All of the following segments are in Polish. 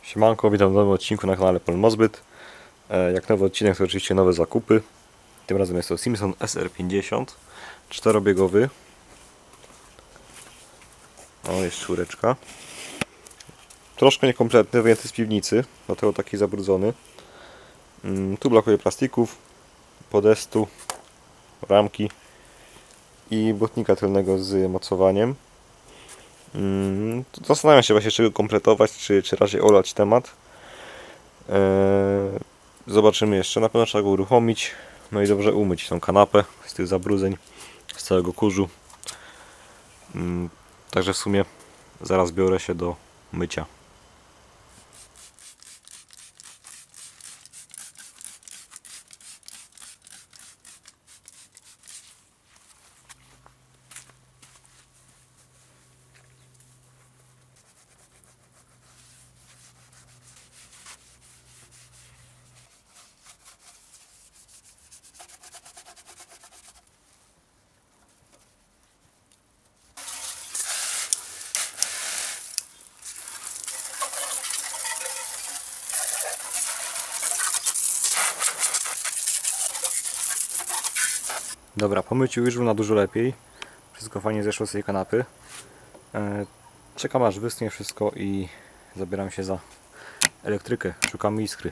Siemanko, witam w nowym odcinku na kanale Polmozbyt. Jak nowy odcinek to oczywiście nowe zakupy. Tym razem jest to Simpson SR50 czterobiegowy. O, jest czwóreczka. Troszkę niekompletny, wyjęty z piwnicy, dlatego taki zabrudzony. Tu brakuje plastików, podestu, ramki i błotnika tylnego z mocowaniem. Zastanawiam się właśnie, czy go kompletować, czy raczej olać temat. Zobaczymy jeszcze. Na pewno trzeba go uruchomić, no i dobrze umyć tą kanapę z tych zabrudzeń, z całego kurzu. Także w sumie zaraz biorę się do mycia. Dobra, po myciu już na dużo lepiej. Wszystko fajnie zeszło z tej kanapy. Czekam aż wyschnie wszystko i zabieram się za elektrykę. Szukamy iskry.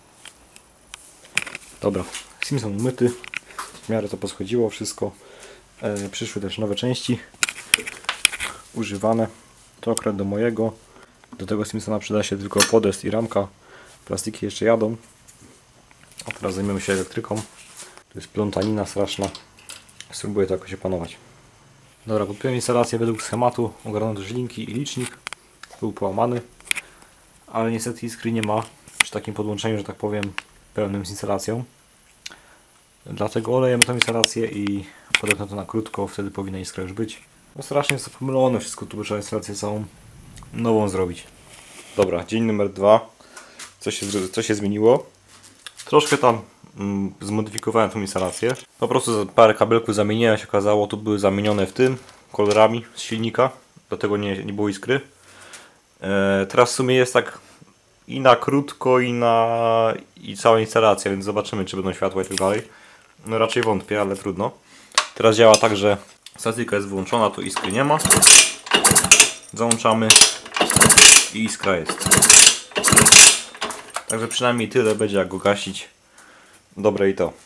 Dobra, Simpson umyty. W miarę to poschodziło wszystko. Przyszły też nowe części używane. To akurat do mojego. Do tego Simpsona przyda się tylko podest i ramka. Plastiki jeszcze jadą. A teraz zajmiemy się elektryką. To jest plątanina straszna. Spróbuję to jakoś opanować. Dobra, kupiłem instalację według schematu. Ogarnąłem też linki i licznik. Był połamany. Ale niestety iskry nie ma przy takim podłączeniu, że tak powiem, pełnym z instalacją. Dlatego olejemy tą instalację i podepnę to na krótko. Wtedy powinna iskra już być. No strasznie jest to pomylone wszystko. Tu trzeba instalację całą nową zrobić. Dobra, dzień numer 2. Co się zmieniło? Troszkę tam zmodyfikowałem tą instalację. Po prostu parę kabelków zamieniłem, się okazało, tu były zamienione w tym kolorami z silnika, dlatego nie było iskry. Teraz w sumie jest tak i na krótko i cała instalacja, więc zobaczymy, czy będą światła i tak dalej. No raczej wątpię, ale trudno. Teraz działa tak, że statyka jest wyłączona, tu iskry nie ma. Załączamy i iskra jest. Także przynajmniej tyle będzie, jak go gasić. Dobre i to.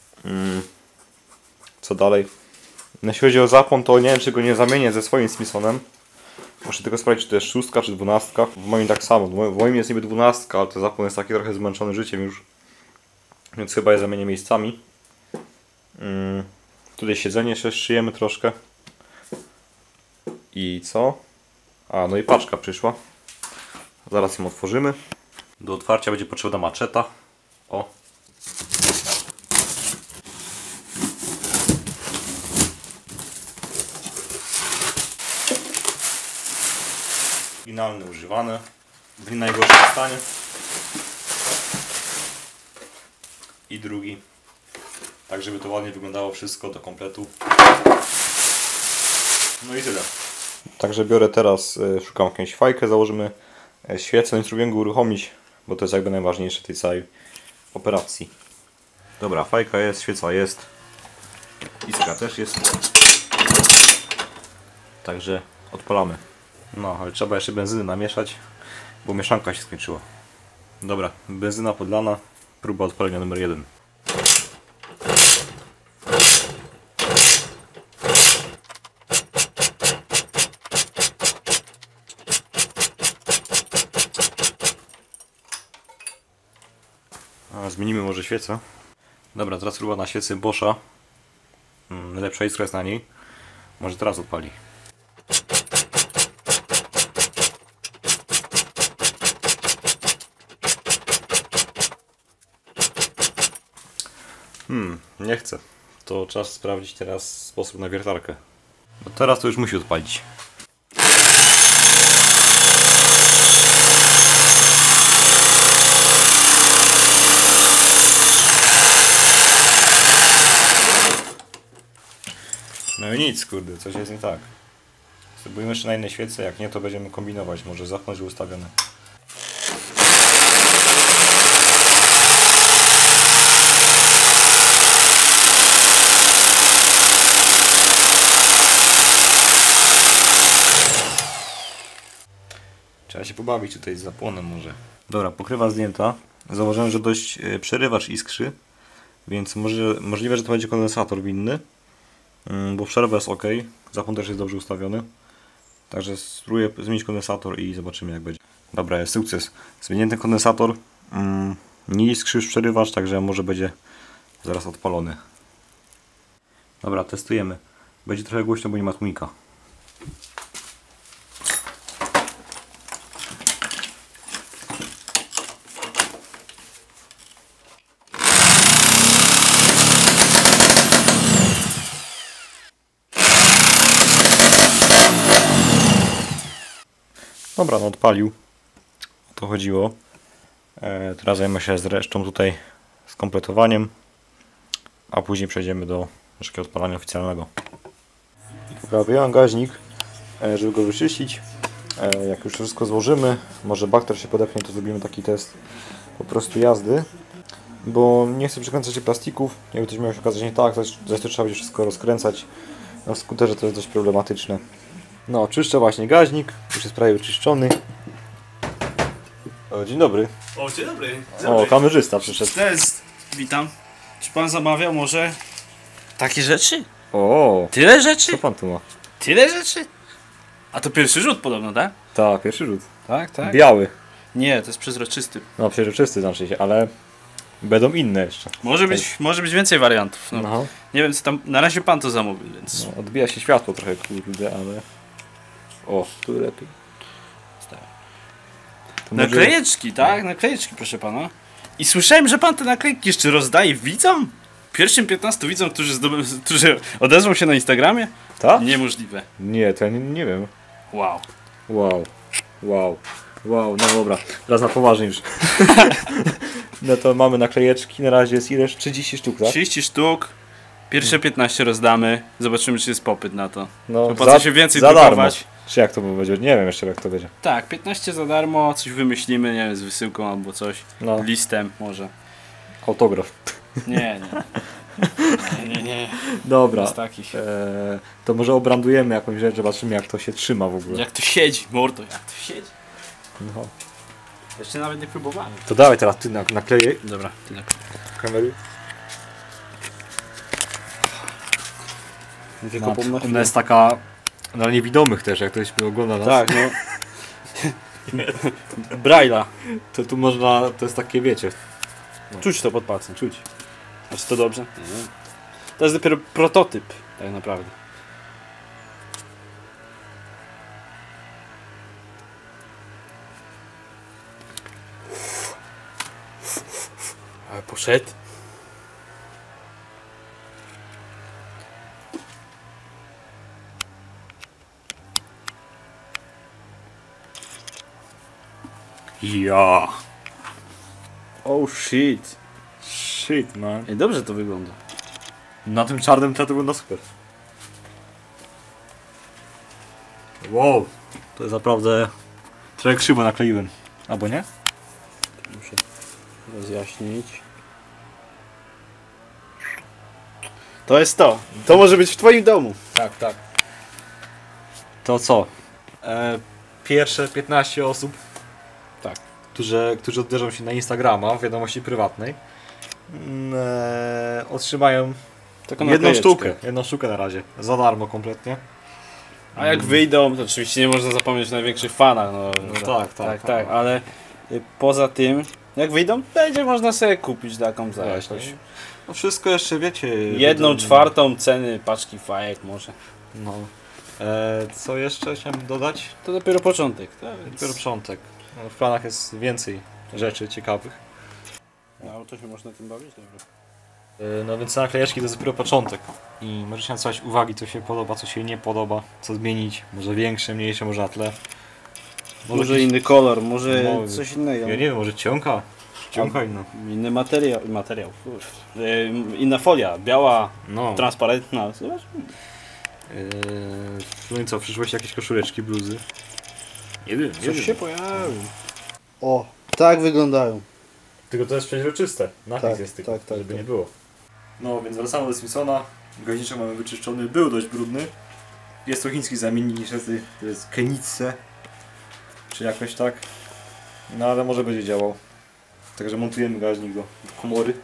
Co dalej? Jeśli chodzi o zapłon, to nie wiem, czy go nie zamienię ze swoim Simpsonem. Muszę tylko sprawdzić, czy to jest 6 czy 12. W moim tak samo. W moim jest niby 12, ale ten zapłon jest taki trochę zmęczony życiem już. Więc chyba je zamienię miejscami. Tutaj siedzenie jeszcze szyjemy troszkę. I co? A, no i paczka przyszła. Zaraz ją otworzymy. Do otwarcia będzie potrzebna maczeta. O. Oryginalne, używane. W nie najgorszym stanie. I drugi. Tak, żeby to ładnie wyglądało wszystko do kompletu. No i tyle. Także biorę teraz, szukam jakąś fajkę, założymy świecę, nie spróbuję go uruchomić, bo to jest jakby najważniejsze w tej całej operacji. Dobra, fajka jest, świeca jest, iskra też jest. Także odpalamy. No, ale trzeba jeszcze benzyny namieszać, bo mieszanka się skończyła. Dobra, benzyna podlana, próba odpalenia numer 1. Zmienimy może świecę. Dobra, teraz próba na świecy Boscha. Lepsza iskra jest na niej. Może teraz odpali. Nie chcę. To czas sprawdzić teraz sposób na wiertarkę. Bo teraz to już musi odpalić. No i nic, kurde, coś jest nie tak. Spróbujmy jeszcze na innej świece, jak nie, to będziemy kombinować. Może zapnąć ustawione. Trzeba się pobawić tutaj z zapłonem może. Dobra, pokrywa zdjęta. Zauważyłem, że dość przerywacz iskrzy, więc możliwe, że to będzie kondensator winny, bo przerwa jest ok, zapłon też jest dobrze ustawiony. Także spróbuję zmienić kondensator i zobaczymy jak będzie. Dobra, jest sukces. Zmieniłem ten kondensator, nie iskrzy już przerywacz, także może będzie zaraz odpalony. Dobra, testujemy. Będzie trochę głośno, bo nie ma tłumika. Dobra, no odpalił. O to chodziło. Teraz zajmę się zresztą tutaj skompletowaniem, a później przejdziemy do naszego odpalania oficjalnego. Wyjąłem gaźnik, żeby go wyczyścić. Jak już wszystko złożymy, może bakter się podepnie, to zrobimy taki test po prostu jazdy. Bo nie chcę przekręcać plastików, jakby coś miało się okazać nie tak, zaś to trzeba będzie wszystko rozkręcać. Na skuterze to jest dość problematyczne. No, czyszczę właśnie gaźnik, już jest prawie wyczyszczony. O, dzień dobry. O, dzień dobry. O, kamerzysta przyszedł. Cześć, witam. Czy pan zamawiał może takie rzeczy? O, Tyle rzeczy? co pan tu ma? Tyle rzeczy? A to pierwszy rzut podobno, tak? Tak, pierwszy rzut. Tak, tak. Biały. Nie, to jest przezroczysty. No, przezroczysty znaczy się, ale będą inne jeszcze. Może być więcej wariantów. No. No. Nie wiem, co tam. Na razie pan to zamówił, więc. No, odbija się światło trochę, kurde, ale... O, tu lepiej. To może- Naklejeczki, tak? Naklejeczki, proszę pana. I słyszałem, że pan te naklejki jeszcze rozdaje widzom? Pierwszym 15 widzom, którzy odezwą się na Instagramie? Tak? Niemożliwe. Nie, to ja nie wiem. Wow. Wow, no dobra, teraz na poważnie już. No to mamy naklejeczki, na razie jest ileż? 30 sztuk, tak? 30 sztuk. Pierwsze 15 rozdamy. Zobaczymy, czy jest popyt na to. No, Po co się więcej za darmo. drukować? Czy jak to będzie? Nie wiem jeszcze jak to będzie. Tak, 15 za darmo, coś wymyślimy, nie wiem, z wysyłką albo coś. No, Listem może. autograf. Nie. Nie. Dobra, Z takich. to może obrandujemy jakąś rzecz, zobaczymy jak to się trzyma w ogóle. Jak to siedzi, mordo, jak to siedzi. No. Jeszcze nawet nie próbowałem. To dawaj teraz ty nakleję Dobra, tyle. kamery. Tylko Ona jest taka dla niewidomych też, jak ktoś ogląda nas. Tak, no. Braille'a. To tu można, to jest takie wiecie. Czuć to pod palcem, czuć. A czy to dobrze? Nie. To jest dopiero prototyp, tak naprawdę. Ale poszedł. Ja. Oh shit. Shit, man. I dobrze to wygląda. Na tym czarnym tle to wygląda super. Wow. To jest naprawdę... Trochę krzywo nakleiłem. Albo nie? Muszę rozjaśnić. To jest to. To może być w twoim domu. Tak. To co? Pierwsze 15 osób, Tak. którzy odbierzą się na Instagrama w wiadomości prywatnej, otrzymają Taką jedną naklejeczkę. sztukę. Jedną sztukę na razie. Za darmo kompletnie. A jak wyjdą, to oczywiście nie można zapomnieć o największych fanach. No, tak, ale poza tym, jak wyjdą, będzie można sobie kupić taką za jakoś. No wszystko jeszcze wiecie. 1/4 ceny paczki fajek może. No. Co jeszcze chciałem dodać? To dopiero początek, tak? Dopiero początek. No, w planach jest więcej rzeczy ciekawych. No, to się można tym bawić, dobrze. No więc naklejeczki to jest dopiero początek. I możecie napisać uwagi, co się podoba, co się nie podoba, co zmienić. Może większe, mniejsze, może na tle. Może jakiś- inny kolor, może No, coś innego. Ja nie wiem, może ciąka. Ciąka inna. Inny materiał. Inna folia, biała, No. transparentna. Zobacz. No i co, w przyszłości jakieś koszuleczki, bluzy? Nie wiem, Coś się pojawi. O, tak wyglądają. Tylko to jest przeźroczyste. Napis Tak, jest tylko, tak, żeby tak. nie było. No więc wracamy do Simpsona. Gaźniczek mamy wyczyszczony, był dość brudny. Jest to chiński zamiennik niestety, to jest Kenitse. czy jakoś tak. No ale może będzie działał. Także montujemy gaźnik do komory.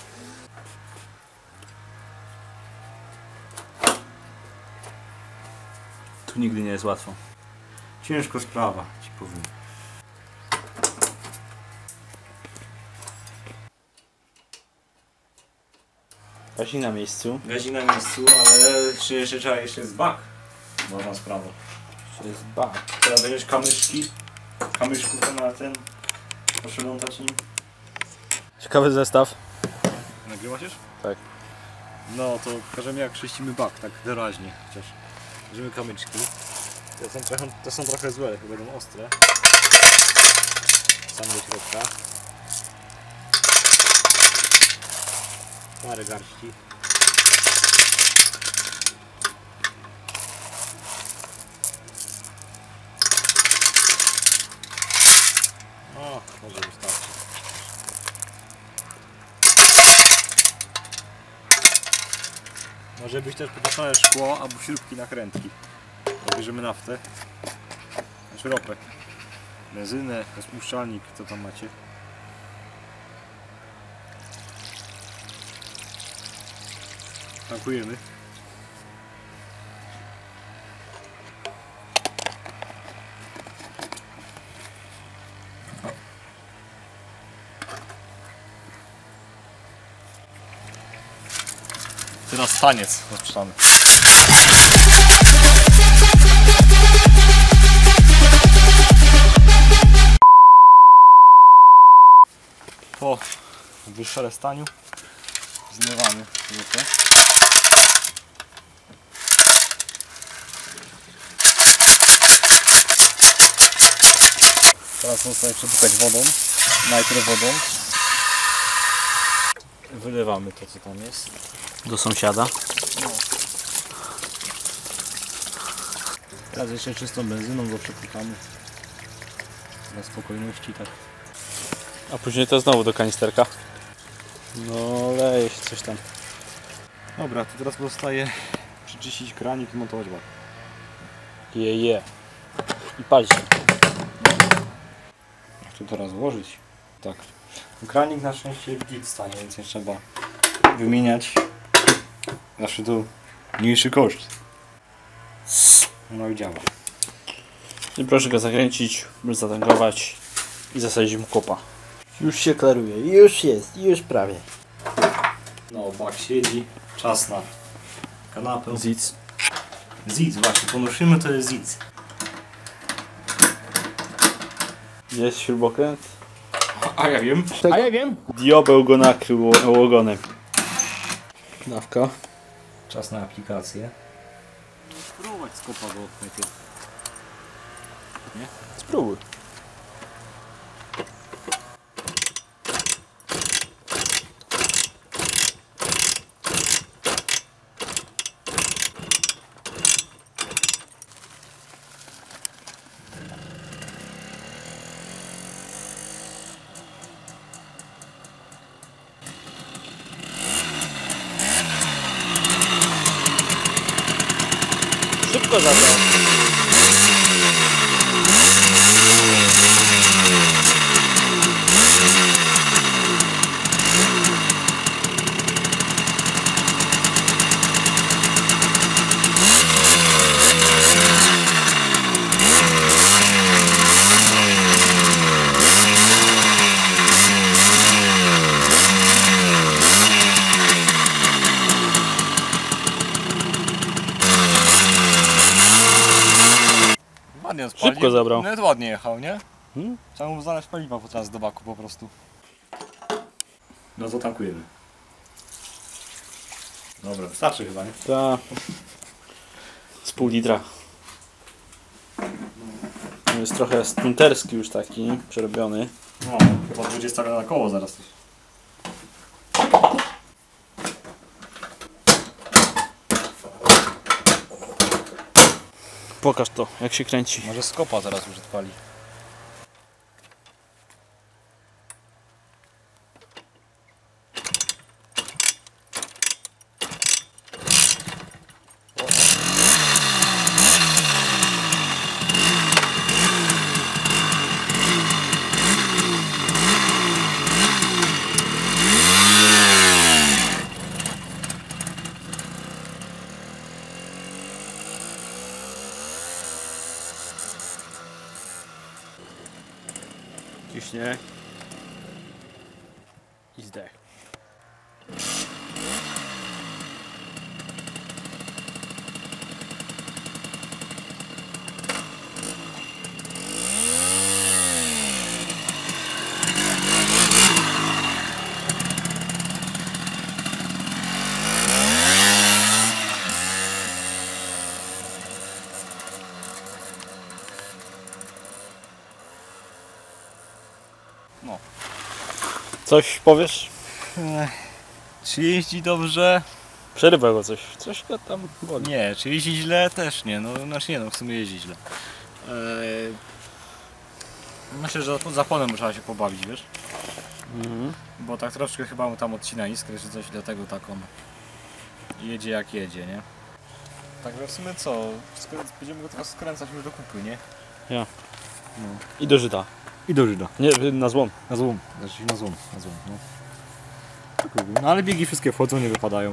Tu nigdy nie jest łatwo. Ciężko sprawa, ci powiem. Gaźnik na miejscu. Gaźnik na miejscu, ale czy jeszcze trzeba, jeszcze jest bak. Ważna sprawa. To jest bak. Teraz będziesz kamyszków to na ten poprzeglądać nim. Ciekawy zestaw. Nagrywasz już? Tak. No to pokażemy jak czyścimy bak, tak doraźnie chociaż. Bierzemy kamyczki. To są trochę złe, chyba będą ostre. Sam do środka. Parę garści. O, może wystarczy. Może być też potoczone szkło albo śrubki nakrętki. Bierzemy naftę, znaczy ropę, benzynę, rozpuszczalnik, co tam macie. Tankujemy. Teraz taniec rozpoczynamy. Po wyszzelestaniu zmywamy łypę. Teraz zostaje przepukać wodą, najpierw wodą. Wylewamy to, co tam jest. Do sąsiada. No. Teraz jeszcze czystą benzyną go przepukamy. Dla spokojności, tak. A później to znowu do kanisterka. No leje się coś tam. Dobra, to teraz pozostaje przyczyścić kranik i montować bak. Je. I palić. Jak to teraz włożyć? Tak. Kranik na szczęście git stanie, więc nie trzeba wymieniać. Zawsze to mniejszy koszt. No i działa. I proszę go zakręcić, zatankować i zasadzić mu kopa. Już się klaruje, już jest, już prawie. No, bak siedzi. Czas na kanapę. Zic. Zic, właśnie, ponosimy to jest zic. Jest śrubokręt. A ja wiem. A ja wiem. Diobeł go nakrył ogonem. Dawka. Czas na aplikację. Spróbować skopa go najpierw. Nie? Spróbuj. Szybko zabrał. Ładnie Szybko zabrał. Nawet ładnie jechał, nie? Hmm? Trzeba mu zalać paliwa teraz do baku po prostu. No to tankujemy. Dobra, wystarczy chyba, nie? Ta. Z pół litra. Jest trochę stunterski już taki, przerobiony. No, chyba 20 na koło zaraz. Pokaż to, jak się kręci. Może skopa zaraz już odpali. Ciśnie. I zdech. No. Coś powiesz? Czy jeździ dobrze? Przerywaj go coś. Coś go tam boli. Nie, czy jeździ źle? Też nie. No, znaczy nie, no w sumie jeździ źle. Myślę, że pod zaponem trzeba się pobawić, wiesz? Bo tak troszkę chyba mu tam odcina iskrę czy coś, dlatego tak on jedzie jak jedzie, nie? Także w sumie co? Będziemy go teraz skręcać już do kupy, nie? Ja. No. I do Żyda. I do Żyda. Nie, na złom. Na złom. Znaczy na złom, no. No ale biegi wszystkie wchodzą, nie wypadają.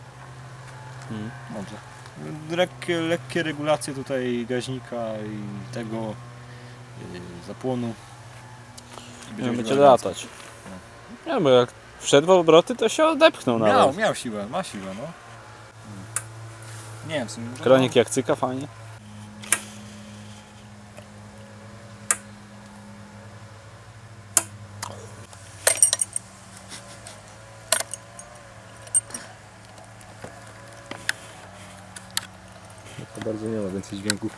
Dobrze. Lekkie regulacje tutaj gaźnika i tego zapłonu. I Będzie latać. No. Nie, bo jak wszedł w obroty, to się odepchnął nawet. Miał siłę, ma siłę, no. Nie wiem, w sumie może Kronik jak cyka, fajnie. to bardzo nie ma więcej dźwięków.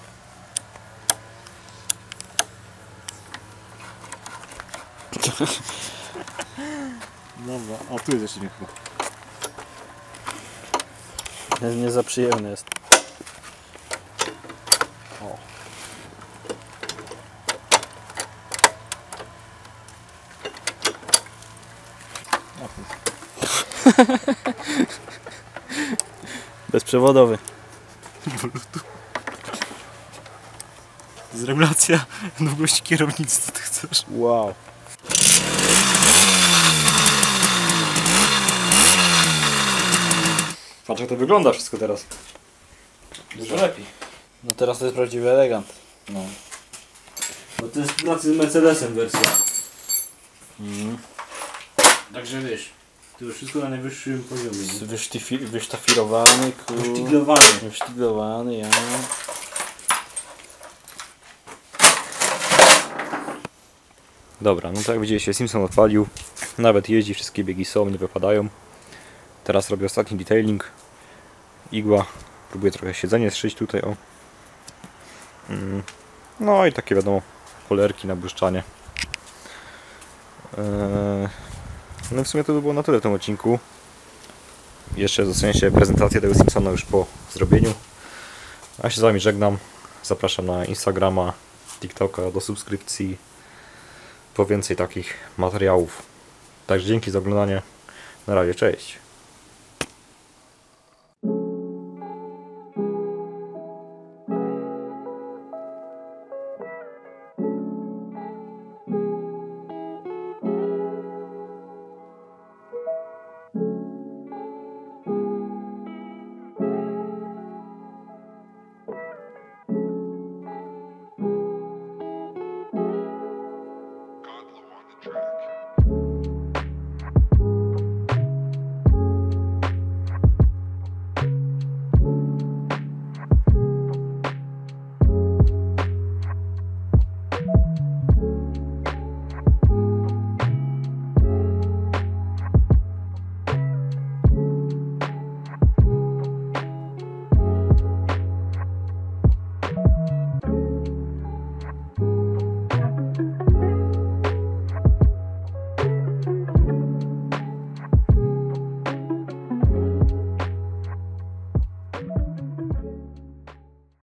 Dobra, o tu jest jeszcze dźwięk chyba. Nie za przyjemny jest. O. Bezprzewodowy. To jest regulacja długości kierownicy, co ty chcesz. Wow. Patrz jak to wygląda wszystko teraz. Dużo lepiej. No teraz to jest prawdziwy elegant. No. Bo to jest pracy z Mercedesem wersja. Także wiesz, to już wszystko na najwyższym poziomie. Wysztafirowany, wysztyglowany, ja. Dobra, no to jak widzieliście, Simpson odpalił. Nawet jeździ, wszystkie biegi są, nie wypadają. Teraz robię ostatni detailing. Igła. Próbuję trochę siedzenie zszyć tutaj, o. No i takie wiadomo, polerki na błyszczanie. No i w sumie to by było na tyle w tym odcinku. Jeszcze dostaniecie prezentację tego Simpsona już po zrobieniu. A ja się z wami żegnam. Zapraszam na Instagrama, TikToka, do subskrypcji. Po więcej takich materiałów. Także dzięki za oglądanie. Na razie, cześć.